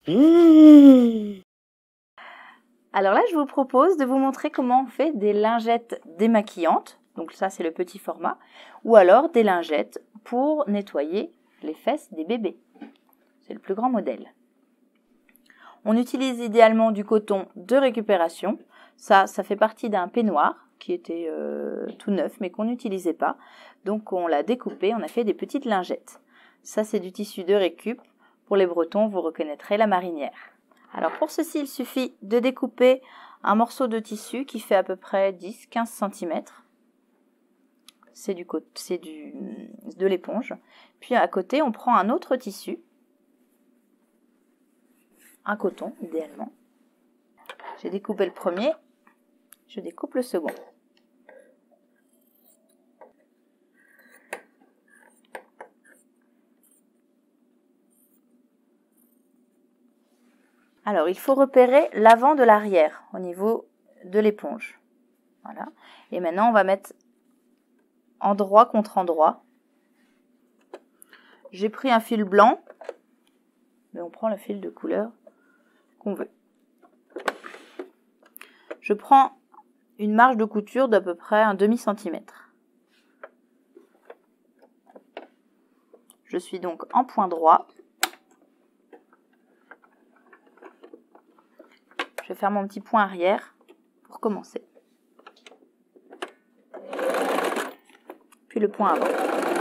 Alors là, je vous propose de vous montrer comment on fait des lingettes démaquillantes. Donc ça, c'est le petit format. Ou alors des lingettes pour nettoyer les fesses des bébés. C'est le plus grand modèle. On utilise idéalement du coton de récupération. Ça fait partie d'un peignoir qui était tout neuf mais qu'on n'utilisait pas. Donc on l'a découpé, on a fait des petites lingettes. Ça, c'est du tissu de récup. Pour les Bretons, vous reconnaîtrez la marinière. Alors pour ceci, il suffit de découper un morceau de tissu qui fait à peu près 10-15 cm. C'est de l'éponge. Puis à côté, on prend un autre tissu, un coton idéalement. J'ai découpé le premier, je découpe le second. Alors, il faut repérer l'avant de l'arrière au niveau de l'éponge. Voilà. Et maintenant, on va mettre endroit contre endroit. J'ai pris un fil blanc, mais on prend le fil de couleur qu'on veut. Je prends une marge de couture d'à peu près un demi-centimètre. Je suis donc en point droit. Je vais faire mon petit point arrière pour commencer. Puis le point avant.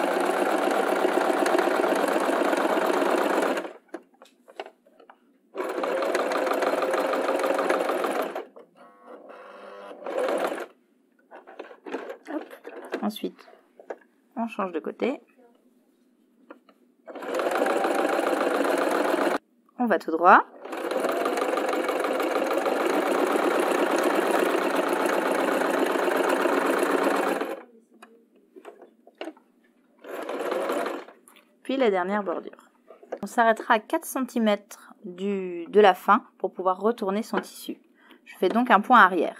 Hop. Ensuite, on change de côté. On va tout droit. Puis la dernière bordure. On s'arrêtera à 4 cm de la fin pour pouvoir retourner son tissu. Je fais donc un point arrière.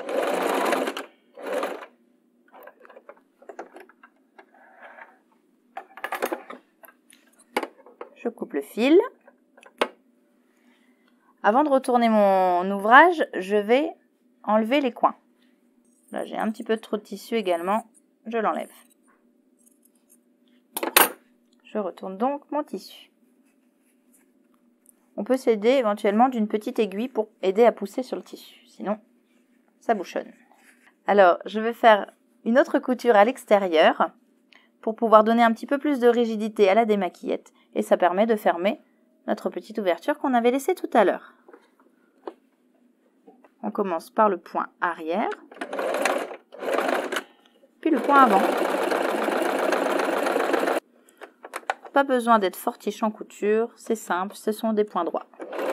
Je coupe le fil. Avant de retourner mon ouvrage, je vais enlever les coins. Là, j'ai un petit peu trop de tissu également, je l'enlève. Je retourne donc mon tissu. On peut s'aider éventuellement d'une petite aiguille pour aider à pousser sur le tissu, sinon ça bouchonne. Alors, je vais faire une autre couture à l'extérieur pour pouvoir donner un petit peu plus de rigidité à la démaquillette et ça permet de fermer notre petite ouverture qu'on avait laissée tout à l'heure. On commence par le point arrière, puis le point avant. Pas besoin d'être fortiche en couture, c'est simple, ce sont des points droits.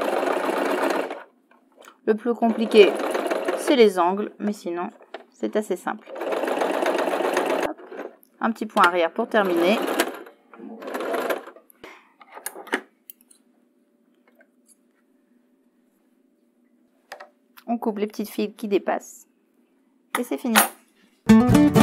Le plus compliqué, c'est les angles, mais sinon, c'est assez simple. Hop. Un petit point arrière pour terminer. On coupe les petites fils qui dépassent. Et c'est fini.